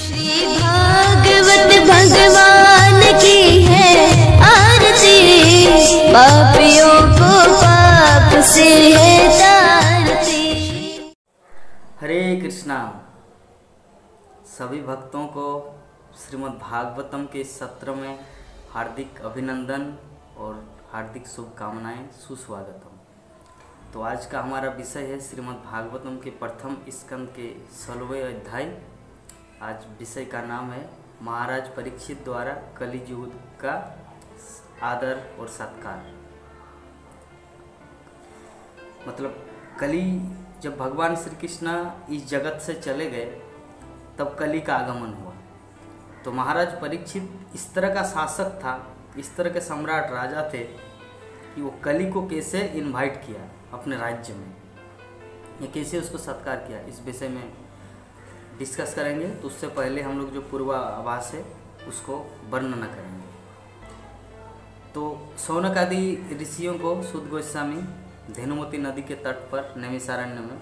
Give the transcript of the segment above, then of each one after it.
श्री भागवत भगवान की है आरती, पापियों को पाप से है तारती। हरे कृष्णा। सभी भक्तों को श्रीमद् भागवतम के इस सत्र में हार्दिक अभिनंदन और हार्दिक शुभकामनाएं, सुस्वागतम। तो आज का हमारा विषय है श्रीमद् भागवतम के प्रथम स्कंद के 16वें अध्याय। आज विषय का नाम है महाराज परीक्षित द्वारा कलियुग का आदर और सत्कार। मतलब कली जब भगवान श्री कृष्ण इस जगत से चले गए तब कली का आगमन हुआ। तो महाराज परीक्षित इस तरह का शासक था, इस तरह के सम्राट राजा थे कि वो कली को कैसे इनवाइट किया अपने राज्य में, या कैसे उसको सत्कार किया, इस विषय में डिस्कस करेंगे। तो उससे पहले हम लोग जो पूर्वाभास है उसको वर्णन करेंगे। तो शौनक आदि ऋषियों को सुद गोस्वामी धेनुमती नदी के तट पर नैमिषारण्य में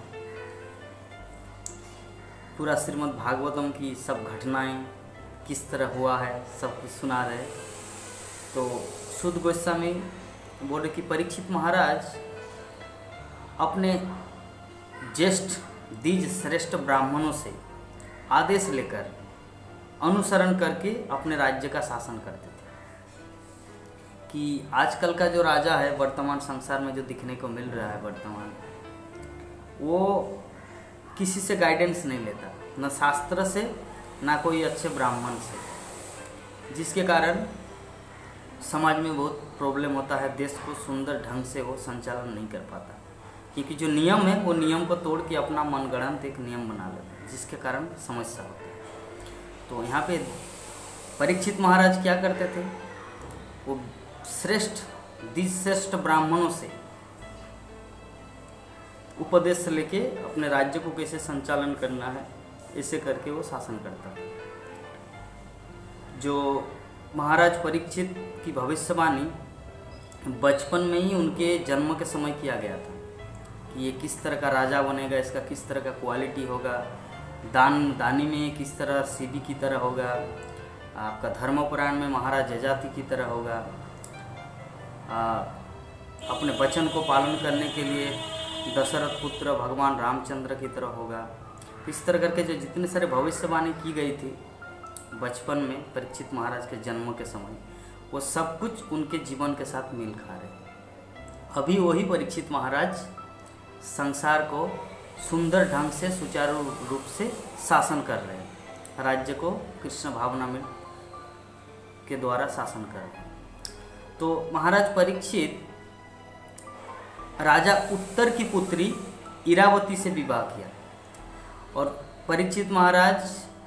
पूरा श्रीमद् भागवतम की सब घटनाएं किस तरह हुआ है सब कुछ सुना रहे। तो सुद गोस्वामी बोले कि परीक्षित महाराज अपने ज्येष्ठ द्विज श्रेष्ठ ब्राह्मणों से आदेश लेकर अनुसरण करके अपने राज्य का शासन करते थे। कि आजकल का जो राजा है वर्तमान संसार में जो दिखने को मिल रहा है वर्तमान, वो किसी से गाइडेंस नहीं लेता, न शास्त्र से ना कोई अच्छे ब्राह्मण से, जिसके कारण समाज में बहुत प्रॉब्लम होता है। देश को सुंदर ढंग से वो संचालन नहीं कर पाता, क्योंकि जो नियम है वो नियम को तोड़ के अपना मनगढ़ंत एक नियम बना लेते हैं, जिसके कारण समस्या होती है। तो यहाँ पे परीक्षित महाराज क्या करते थे, वो श्रेष्ठ ब्राह्मणों से उपदेश लेके अपने राज्य को कैसे संचालन करना है, ऐसे करके वो शासन करता था। जो महाराज परीक्षित की भविष्यवाणी बचपन में ही उनके जन्म के समय किया गया था कि ये किस तरह का राजा बनेगा, इसका किस तरह का क्वालिटी होगा, दानी में किस तरह सीबी की तरह होगा, आपका धर्म पुराण में महाराज जजाति की तरह होगा, अपने वचन को पालन करने के लिए दशरथ पुत्र भगवान रामचंद्र की तरह होगा। इस तरह करके जो जितने सारे भविष्यवाणी की गई थी बचपन में परीक्षित महाराज के जन्म के समय, वो सब कुछ उनके जीवन के साथ मिल खा रहे। अभी वही परीक्षित महाराज संसार को सुंदर ढंग से सुचारू रूप से शासन कर रहे हैं, राज्य को कृष्ण भावना में के द्वारा शासन कर रहे हैं। तो महाराज परीक्षित राजा उत्तर की पुत्री इरावती से विवाह किया, और परीक्षित महाराज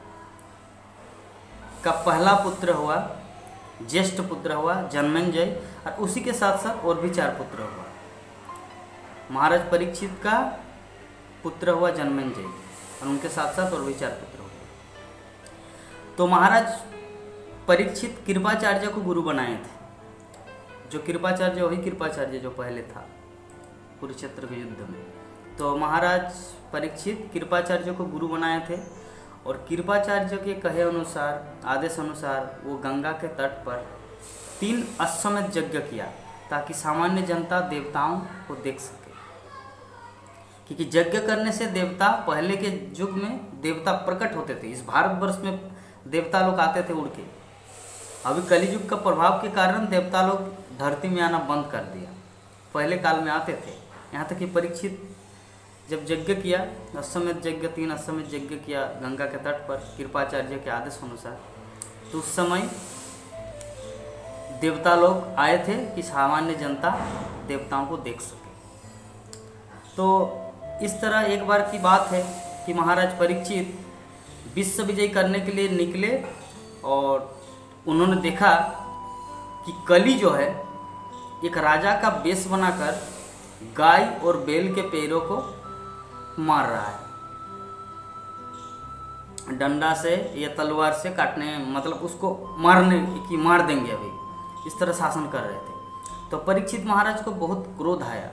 का पहला पुत्र हुआ, ज्येष्ठ पुत्र हुआ जन्मेंजय, और उसी के साथ साथ और भी 4 पुत्र हुआ। महाराज परीक्षित का पुत्र हुआ जन्मेंजय, और उनके साथ साथ और भी 4 पुत्र हुए। तो महाराज परीक्षित कृपाचार्य को गुरु बनाए थे। जो कृपाचार्य वही कृपाचार्य जो पहले था कुरुक्षेत्र के युद्ध में। तो महाराज परीक्षित कृपाचार्य को गुरु बनाए थे, और कृपाचार्य के कहे अनुसार, आदेश अनुसार वो गंगा के तट पर 3 अश्वमेध यज्ञ किया, ताकि सामान्य जनता देवताओं को देख सके। क्योंकि यज्ञ करने से देवता, पहले के युग में देवता प्रकट होते थे। इस भारतवर्ष में देवता लोग आते थे उड़ के। अभी कलियुग का प्रभाव के कारण देवता लोग धरती में आना बंद कर दिया। पहले काल में आते थे। यहाँ तक कि परीक्षित जब यज्ञ किया, अश्वमेध यज्ञ 3 अश्वमेध यज्ञ किया गंगा के तट पर कृपाचार्य के आदेश अनुसार, तो उस समय देवता लोग आए थे कि सामान्य जनता देवताओं को देख सके। तो इस तरह एक बार की बात है कि महाराज परीक्षित विश्व विजय करने के लिए निकले, और उन्होंने देखा कि कली जो है एक राजा का वेश बनाकर गाय और बैल के पैरों को मार रहा है, डंडा से या तलवार से काटने, मतलब उसको मारने की मार देंगे अभी, इस तरह शासन कर रहे थे। तो परीक्षित महाराज को बहुत क्रोध आया।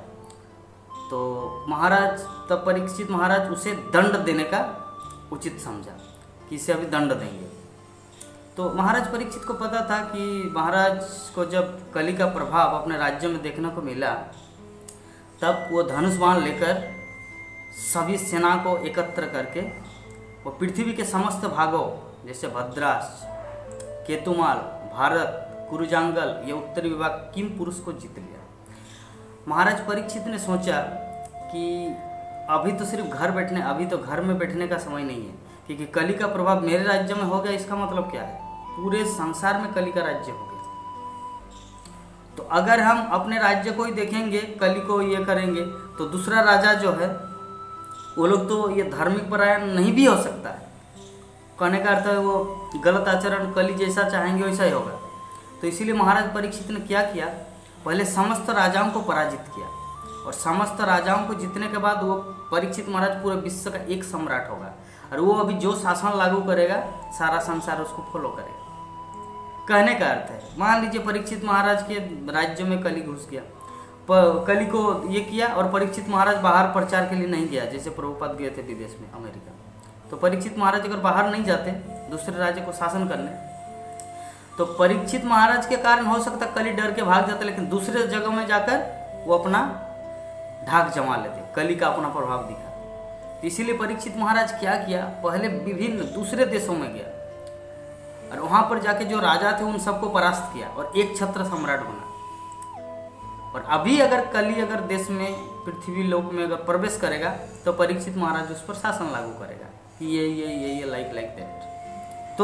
तो महाराज तब परीक्षित महाराज उसे दंड देने का उचित समझा कि इसे अभी दंड देंगे। तो महाराज परीक्षित को पता था कि महाराज को जब कली का प्रभाव अपने राज्य में देखने को मिला, तब वो धनुष बाण लेकर सभी सेना को एकत्र करके वो पृथ्वी के समस्त भागों जैसे भद्रास, केतुमाल, भारत, कुरुजांगल, ये उत्तरी विभाग किम पुरुष को जीत लिया। महाराज परीक्षित ने सोचा कि अभी तो सिर्फ अभी तो घर में बैठने का समय नहीं है, क्योंकि कली का प्रभाव मेरे राज्य में हो गया, इसका मतलब क्या है, पूरे संसार में कली का राज्य हो गया। तो अगर हम अपने राज्य को ही देखेंगे, कली को ये करेंगे, तो दूसरा राजा जो है वो लोग तो ये धार्मिक परायण नहीं भी हो सकता है। कहने का अर्थ है वो गलत आचरण कली जैसा चाहेंगे वैसा ही होगा। तो इसीलिए महाराज परीक्षित ने क्या किया, पहले समस्त राजाओं को पराजित किया, और समस्त राजाओं को जीतने के बाद वो परीक्षित महाराज पूरे विश्व का एक सम्राट होगा, और वो अभी जो शासन लागू करेगा सारा संसार उसको फॉलो करेगा। कहने का अर्थ है, मान लीजिए परीक्षित महाराज के राज्य में कली घुस गया, कली को ये किया, और परीक्षित महाराज बाहर प्रचार के लिए नहीं गया, जैसे प्रभुपाद गए थे विदेश में अमेरिका। तो परीक्षित महाराज अगर बाहर नहीं जाते दूसरे राज्य को शासन करने, तो परीक्षित महाराज के कारण हो सकता कली डर के भाग जाते, लेकिन दूसरे जगह में जाकर वो अपना ढाक जमा लेते, कली का अपना प्रभाव दिखा। तो इसीलिए परीक्षित महाराज क्या किया, पहले विभिन्न दूसरे देशों में गया, और वहां पर जाके जो राजा थे उन सबको परास्त किया और एक छत्र सम्राट बना। और अभी अगर कली अगर देश में पृथ्वी लोक में अगर प्रवेश करेगा तो परीक्षित महाराज उस पर शासन लागू करेगा कि ये लाइक दैट।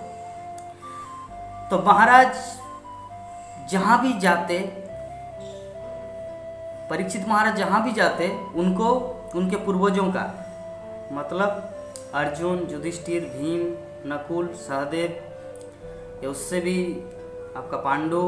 तो महाराज जहां भी जाते, परीक्षित महाराज जहां भी जाते, उनको उनके पूर्वजों का मतलब अर्जुन, युधिष्ठिर, भीम, नकुल, सहदेव, या उससे भी आपका पांडु,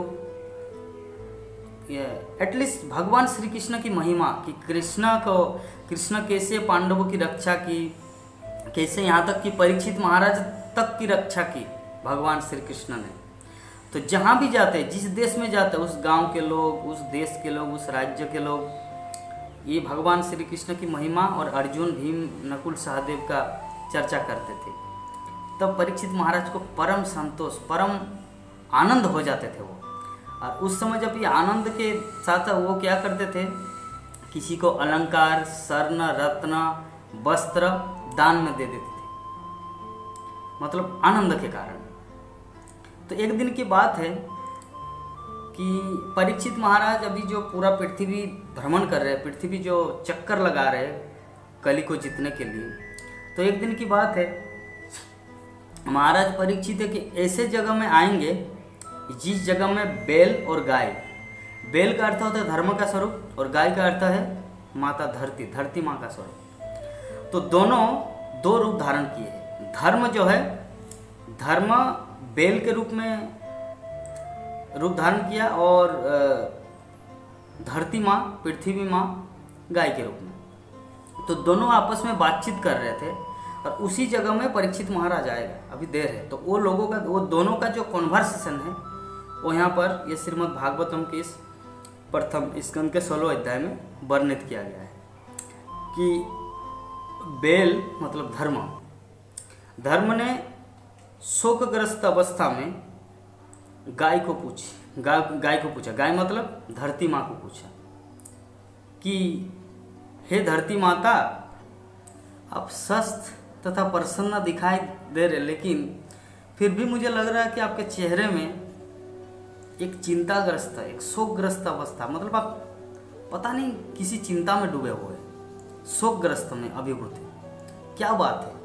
एटलीस्ट भगवान श्री कृष्ण की महिमा कि कृष्ण कैसे पांडवों की रक्षा की, कैसे यहाँ तक कि परीक्षित महाराज तक की रक्षा की भगवान श्री कृष्ण ने। तो जहाँ भी जाते, जिस देश में जाते, उस गांव के लोग, उस देश के लोग, उस राज्य के लोग ये भगवान श्री कृष्ण की महिमा और अर्जुन, भीम, नकुल, सहदेव का चर्चा करते थे। तब परीक्षित महाराज को परम संतोष, परम आनंद हो जाते थे वो। और उस समय जब ये आनंद के साथ वो क्या करते थे, किसी को अलंकार, स्वर्ण, रत्न, वस्त्र दान में दे देते थे, मतलब आनंद के कारण। तो एक दिन की बात है कि परीक्षित महाराज अभी जो पूरा पृथ्वी भ्रमण कर रहे हैं, पृथ्वी जो चक्कर लगा रहे हैं कली को जीतने के लिए, तो एक दिन की बात है महाराज परीक्षित है कि ऐसे जगह में आएंगे जिस जगह में बैल और गाय, बैल का अर्थ होता है धर्म का स्वरूप और गाय का अर्थ है माता धरती, धरती माँ का स्वरूप। तो दोनों दो रूप धारण किए। धर्म जो है, धर्म बैल के रूप में रूप धारण किया और धरती माँ, पृथ्वी माँ गाय के रूप में। तो दोनों आपस में बातचीत कर रहे थे और उसी जगह में परीक्षित महाराज आएगा, अभी देर है। तो वो लोगों का, वो दोनों का जो कॉन्वर्सेशन है वो यहाँ पर ये श्रीमद् भागवतम के इस प्रथम स्कंद के 16 अध्याय में वर्णित किया गया है कि बैल मतलब धर्म ने शोकग्रस्त अवस्था में गाय को पूछा, गाय मतलब धरती माँ को पूछा कि हे धरती माता, आप स्वस्थ तथा प्रसन्न दिखाई दे रहे, लेकिन फिर भी मुझे लग रहा है कि आपके चेहरे में एक चिंताग्रस्त, एक शोकग्रस्त अवस्था, मतलब आप पता नहीं किसी चिंता में डूबे हुए, शोकग्रस्त में अभिभूत है। क्या बात है,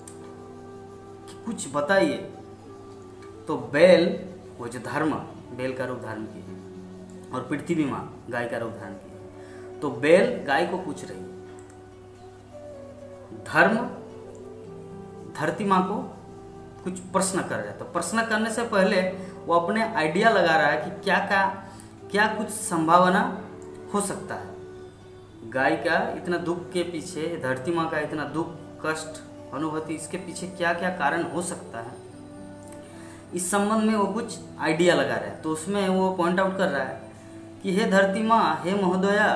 कुछ बताइए। तो बैल, वो जो धर्म, बैल का रूप धारण किए और पृथ्वी माँ गाय का रूप धारण किए। तो बैल गाय को पूछ रही, धर्म धरती माँ को कुछ प्रश्न कर रहा है। तो प्रश्न करने से पहले वो अपने आइडिया लगा रहा है कि क्या कुछ संभावना हो सकता है। गाय का इतना दुख के पीछे, धरती माँ का इतना दुख, कष्ट, अनुभूति, इसके पीछे क्या क्या कारण हो सकता है, इस संबंध में वो कुछ आइडिया लगा रहा है। तो उसमें वो पॉइंट आउट कर रहा है कि हे धरती माँ, हे महोदया,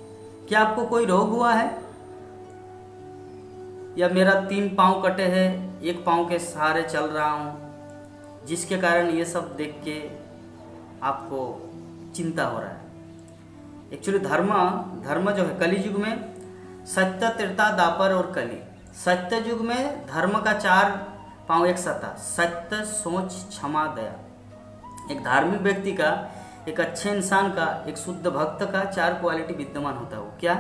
क्या आपको कोई रोग हुआ है, या मेरा 3 पाँव कटे हैं, एक पाँव के सहारे चल रहा हूँ, जिसके कारण ये सब देख के आपको चिंता हो रहा है। एक्चुअली धर्म जो है कली युग में सत्य, त्रेता, द्वापर और कली। सत्य युग में धर्म का 4 पाँव एक साथ था, सत्य, सोच, क्षमा, दया। एक धार्मिक व्यक्ति का, एक अच्छे इंसान का, एक शुद्ध भक्त का 4 क्वालिटी विद्यमान होता है। वो क्या?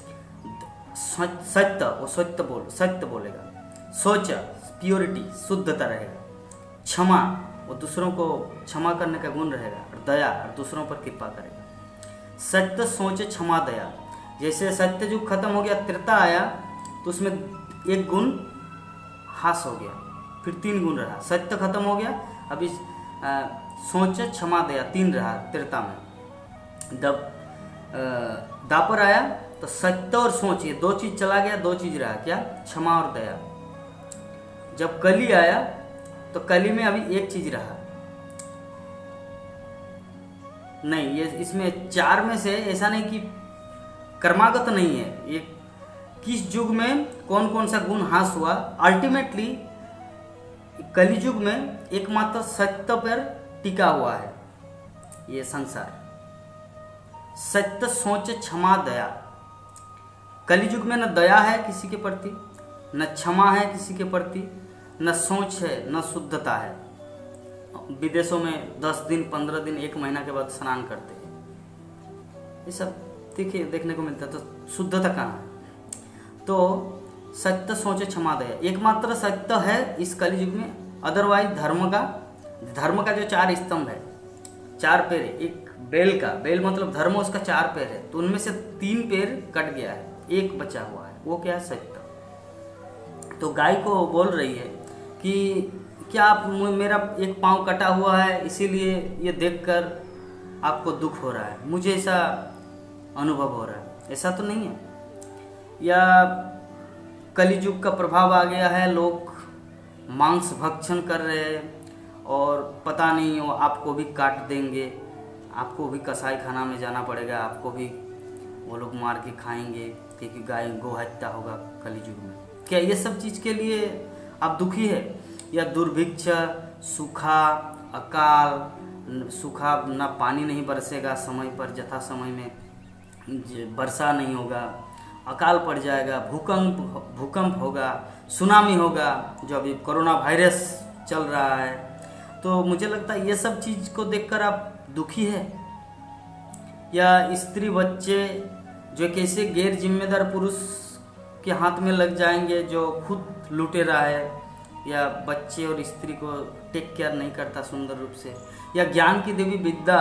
सत्य, वो सत्य बोलेगा। सोच, प्योरिटी, शुद्धता रहेगा। क्षमा, वो दूसरों को क्षमा करने का गुण रहेगा। और दया, और दूसरों पर कृपा करेगा। सत्य, सोच, क्षमा, दया। जैसे सत्य युग खत्म हो गया, त्रेता आया, तो उसमें एक गुण हास हो गया, फिर 3 गुण रहा। सत्य खत्म हो गया, अभी सोच, क्षमा, दया 3 रहा त्रेता में। जब द्वापर आया तो सत्य और सोच, ये 2 चीज चला गया, 2 चीज रहा। क्या? क्षमा और दया। जब कली आया तो कली में अभी 1 चीज रहा। नहीं, ये इसमें 4 में से ऐसा नहीं कि कर्मागत नहीं है, ये किस युग में कौन कौन सा गुण हास हुआ। अल्टीमेटली कली युग में एकमात्र सत्य पर टिका हुआ है ये संसार। सत्य, सोच, क्षमा, दया। कली युग में न दया है किसी के प्रति, न क्षमा है किसी के प्रति, न सोच है, न शुद्धता है। विदेशों में 10 दिन, 15 दिन, 1 महीना के बाद स्नान करते हैं। ये सब देखने को मिलता है। तो शुद्धता कहाँ है? तो सत्य, सोच, क्षमा, दया एकमात्र सत्य है इस कली युग में। अदरवाइज धर्म का जो 4 स्तंभ है, 4 पैर, एक बेल मतलब धर्म, उसका 4 पैर है, तो उनमें से 3 पैर कट गया है, 1 बचा हुआ है। वो क्या है? सत्य। तो गाय को बोल रही है कि क्या आप, मेरा 1 पाँव कटा हुआ है, इसीलिए ये देखकर आपको दुख हो रहा है, मुझे ऐसा अनुभव हो रहा है। ऐसा तो नहीं है। या कलियुग का प्रभाव आ गया है, लोग मांस भक्षण कर रहे हैं और पता नहीं वो आपको भी काट देंगे, आपको भी कसाई खाना में जाना पड़ेगा, आपको भी वो लोग मार के खाएंगे, क्योंकि गौ हत्या होगा कलियुग में। क्या ये सब चीज़ के लिए आप दुखी है? या दुर्भिक्ष, सूखा, अकाल, सूखा, ना पानी नहीं बरसेगा समय पर, यथा समय में वर्षा नहीं होगा, अकाल पड़ जाएगा, भूकंप होगा, सुनामी होगा, जो अभी कोरोना वायरस चल रहा है। तो मुझे लगता है ये सब चीज़ को देखकर आप दुखी है। या स्त्री बच्चे जो कैसे गैर जिम्मेदार पुरुष के हाथ में लग जाएंगे, जो खुद लुटेरा है, या बच्चे और स्त्री को टेक केयर नहीं करता सुंदर रूप से। या ज्ञान की देवी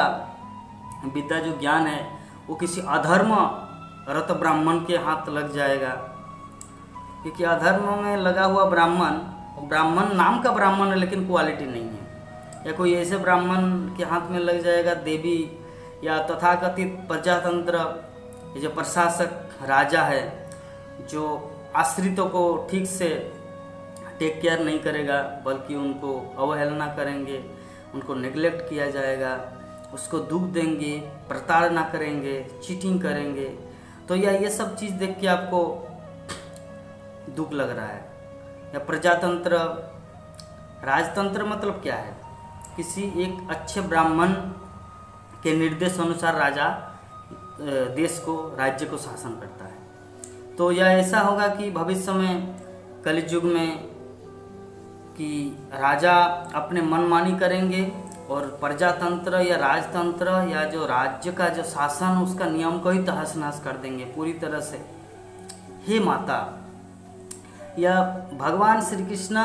विद्या जो ज्ञान है वो किसी अधर्म रत ब्राह्मण के हाथ लग जाएगा, क्योंकि अधर्म में लगा हुआ ब्राह्मण नाम का ब्राह्मण है लेकिन क्वालिटी नहीं है। या कोई ऐसे ब्राह्मण के हाथ में लग जाएगा देवी, या तथाकथित प्रजातंत्र, ये जो प्रशासक राजा है, जो आश्रितों को ठीक से टेक केयर नहीं करेगा, बल्कि उनको अवहेलना करेंगे, उनको नेग्लेक्ट किया जाएगा, उसको दुख देंगे, प्रताड़ना करेंगे, चीटिंग करेंगे। तो या ये सब चीज़ देख के आपको दुख लग रहा है। या प्रजातंत्र, राजतंत्र मतलब क्या है? किसी एक अच्छे ब्राह्मण के निर्देश अनुसार राजा देश को, राज्य को शासन करता है। तो यह ऐसा होगा कि भविष्य में कलियुग में कि राजा अपने मनमानी करेंगे और प्रजातंत्र या राजतंत्र या जो राज्य का जो शासन, उसका नियम को ही तहस नहस कर देंगे पूरी तरह से। हे माता, या भगवान श्री कृष्ण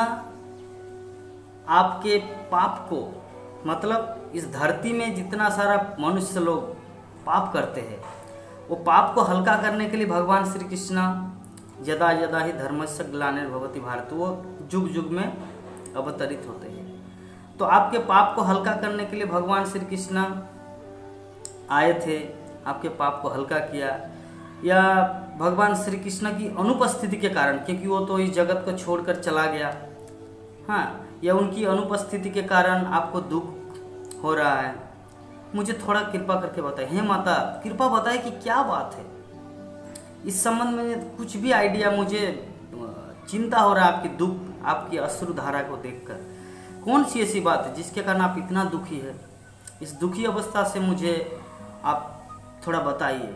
आपके पाप को, मतलब इस धरती में जितना सारा मनुष्य लोग पाप करते हैं, वो पाप को हल्का करने के लिए भगवान श्री कृष्ण यदा यदा ही धर्मस्य ग्लानिर्भवति भारत, वो युग युग में अवतरित होते हैं। तो आपके पाप को हल्का करने के लिए भगवान श्री कृष्ण आए थे, आपके पाप को हल्का किया। या भगवान श्री कृष्ण की अनुपस्थिति के कारण, क्योंकि वो तो इस जगत को छोड़कर चला गया, हाँ, या उनकी अनुपस्थिति के कारण आपको दुख हो रहा है, मुझे थोड़ा कृपा करके बताइए। हे माता, कृपा बताइए कि क्या बात है। इस संबंध में कुछ भी आइडिया, मुझे चिंता हो रहा है आपकी दुख, आपकी अश्रुधारा को देखकर? कौन सी ऐसी बात है जिसके कारण आप इतना दुखी है? इस दुखी अवस्था से मुझे आप थोड़ा बताइए।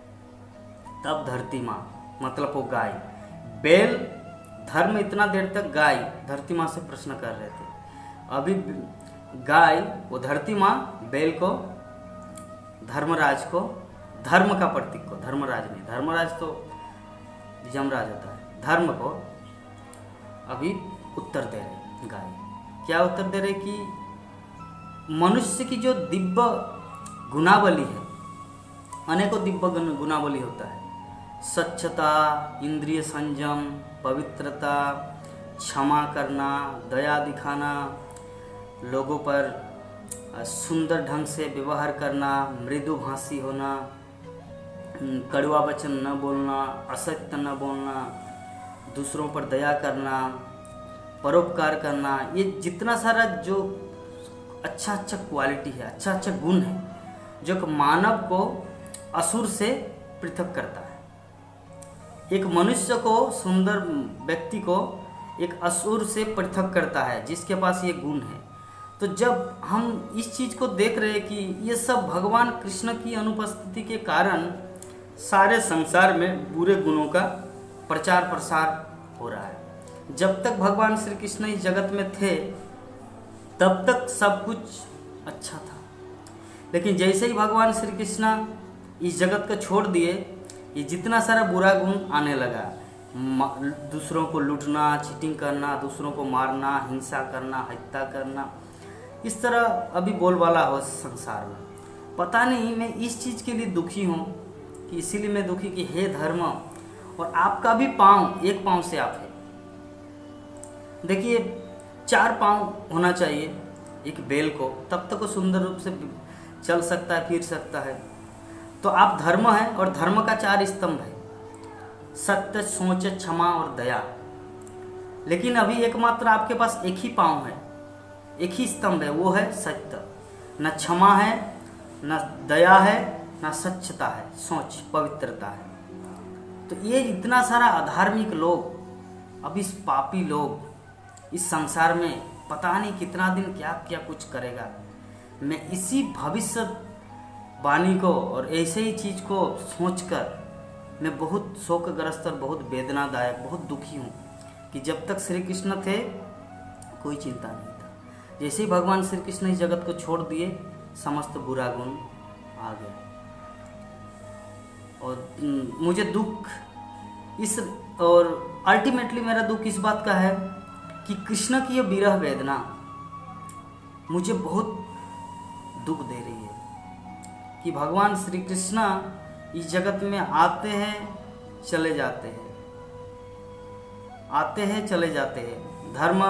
तब धरती माँ, मतलब वो गाय, बैल धर्म इतना देर तक गाय धरती माँ से प्रश्न कर रहे थे। अभी गाय, वो धरती माँ बैल को, धर्मराज को, धर्म का प्रतीक को, धर्मराज नहीं, धर्मराज तो यमराज होता है, धर्म को अभी उत्तर दे रहे गाय। क्या उत्तर दे रहे कि मनुष्य की जो दिव्य गुणावली है, अनेकों दिव्य गुणावली होता है, स्वच्छता, इंद्रिय संयम, पवित्रता, क्षमा करना, दया दिखाना, लोगों पर सुंदर ढंग से व्यवहार करना, मृदुभाषी होना, कड़वा वचन न बोलना, असत्य न बोलना, दूसरों पर दया करना, परोपकार करना, ये जितना सारा जो अच्छा अच्छा क्वालिटी है, अच्छा अच्छा गुण है, जो मानव को असुर से पृथक करता है। एक मनुष्य को, सुंदर व्यक्ति को एक असुर से पृथक करता है जिसके पास ये गुण है। तो जब हम इस चीज़ को देख रहे हैं कि ये सब भगवान कृष्ण की अनुपस्थिति के कारण सारे संसार में बुरे गुणों का प्रचार प्रसार हो रहा है। जब तक भगवान श्री कृष्ण इस जगत में थे तब तक सब कुछ अच्छा था, लेकिन जैसे ही भगवान श्री कृष्ण इस जगत को छोड़ दिए, ये जितना सारा बुरा गुण आने लगा, दूसरों को लूटना, चीटिंग करना, दूसरों को मारना, हिंसा करना, हत्या करना, इस तरह अभी बोलबाला हो संसार में। पता नहीं, मैं इस चीज़ के लिए दुखी हूँ कि इसीलिए मैं दुखी कि हे धर्म, और आपका भी पाँव एक पाँव से आप है। देखिए 4 पाँव होना चाहिए एक बैल को, तब तक वो सुंदर रूप से चल सकता है, फिर सकता है। तो आप धर्म है, और धर्म का 4 स्तंभ है, सत्य, सोच, क्षमा और दया। लेकिन अभी एकमात्र आपके पास एक ही पाँव है, एक ही स्तंभ है, वो है सत्य। न क्षमा है, न दया है, न स्वच्छता है, सोच, पवित्रता है। तो ये इतना सारा अधार्मिक लोग, अब इस पापी लोग इस संसार में पता नहीं कितना दिन क्या क्या कुछ करेगा। मैं इसी भविष्य वाणी को और ऐसे ही चीज़ को सोचकर मैं बहुत शोकग्रस्त और बहुत वेदनादायक, बहुत दुखी हूँ कि जब तक श्री कृष्ण थे कोई चिंता नहीं था, जैसे ही भगवान श्री कृष्ण इस जगत को छोड़ दिए समस्त बुरा गुण आ गया। और मुझे दुख इस, और अल्टीमेटली मेरा दुख इस बात का है कि कृष्ण की ये विरह वेदना मुझे बहुत दुख दे रही है कि भगवान श्री कृष्ण इस जगत में आते हैं चले जाते हैं, आते हैं चले जाते हैं, धर्म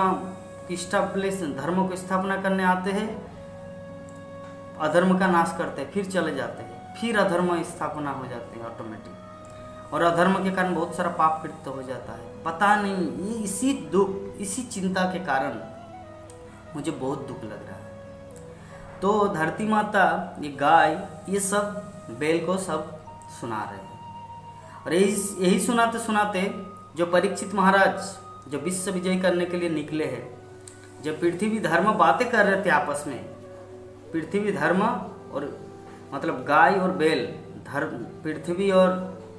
को स्थापना करने आते हैं, अधर्म का नाश करते हैं, फिर चले जाते हैं, फिर अधर्म स्थापना हो जाते हैं ऑटोमेटिक, और अधर्म के कारण बहुत सारा पाप कृत्य हो जाता है। पता नहीं, ये इसी दुख, इसी चिंता के कारण मुझे बहुत दुख लग रहा है। तो धरती माता, ये गाय, ये सब बैल को सब सुना रहे हैं, और यही सुनाते सुनाते जो परीक्षित महाराज जो विश्व विजय करने के लिए निकले हैं, जब पृथ्वी धर्म बातें कर रहे थे आपस में, पृथ्वी धर्म और मतलब गाय और बैल, धर्म, पृथ्वी और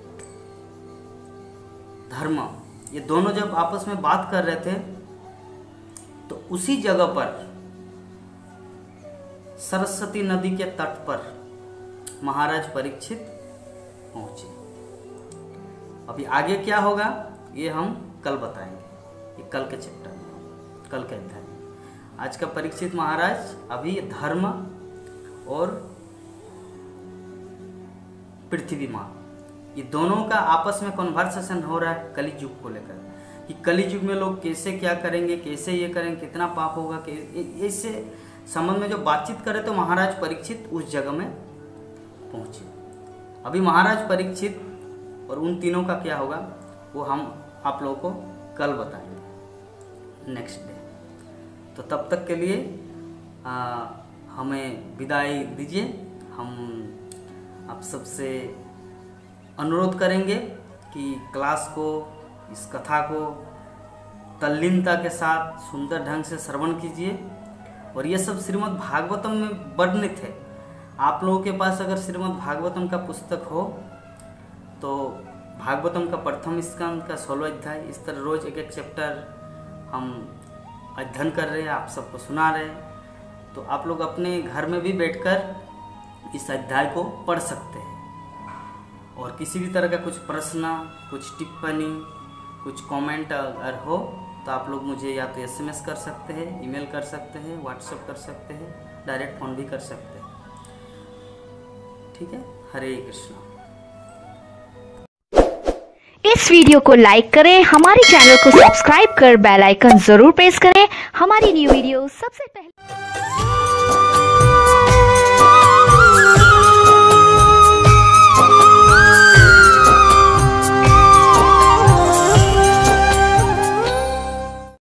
धर्म, ये दोनों जब आपस में बात कर रहे थे तो उसी जगह पर सरस्वती नदी के तट पर महाराज परीक्षित पहुंचे। अभी आगे क्या होगा ये हम कल बताएंगे, ये कल के चैप्टर में, कल के अध्याय में। आज का परीक्षित महाराज अभी धर्म और पृथ्वी माँ, ये दोनों का आपस में कन्वर्सेशन हो रहा है कली युग को लेकर, कि कली युग में लोग कैसे क्या करेंगे, कैसे ये करेंगे, कितना पाप होगा, इससे संबंध में जो बातचीत करे, तो महाराज परीक्षित उस जगह में पहुंचे। अभी महाराज परीक्षित और उन तीनों का क्या होगा वो हम आप लोगों को कल बताएंगे, नेक्स्ट डे। तो तब तक के लिए हमें विदाई दीजिए। हम आप सबसे अनुरोध करेंगे कि क्लास को, इस कथा को तल्लीनता के साथ सुंदर ढंग से श्रवण कीजिए। और ये सब श्रीमद् भागवतम में वर्णित है। आप लोगों के पास अगर श्रीमद् भागवतम का पुस्तक हो तो भागवतम का प्रथम स्कंद का 16वां अध्याय, इस तरह रोज एक एक चैप्टर हम अध्ययन कर रहे हैं, आप सबको सुना रहे हैं। तो आप लोग अपने घर में भी बैठकर इस अध्याय को पढ़ सकते हैं। और किसी भी तरह का कुछ प्रश्न, कुछ टिप्पणी, कुछ कमेंट अगर हो तो आप लोग मुझे या तो SMS कर सकते हैं, ईमेल कर सकते हैं, व्हाट्सएप कर सकते हैं, डायरेक्ट फ़ोन भी कर सकते हैं। ठीक है। हरे कृष्णा। इस वीडियो को लाइक करें, हमारे चैनल को सब्सक्राइब कर बेल आइकन जरूर प्रेस करें हमारी न्यू वीडियो सबसे पहले।